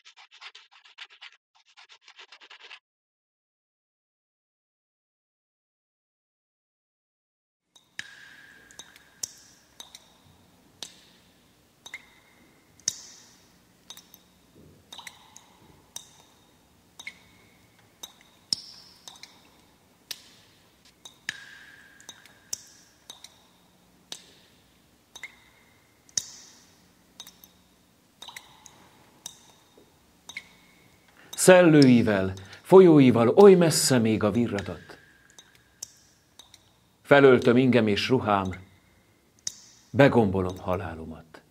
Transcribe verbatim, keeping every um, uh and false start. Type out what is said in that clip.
Szellőivel, folyóival oly messze még a virradat. Felöltöm ingem és ruhám, begombolom halálomat.